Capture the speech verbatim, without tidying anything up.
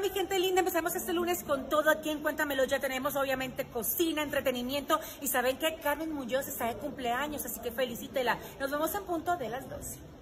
mi gente linda, empezamos este lunes con todo aquí en Cuéntamelo. Ya tenemos obviamente cocina, entretenimiento y saben que Carmen Muñoz está de cumpleaños, así que felicítela. Nos vemos en punto de las doce.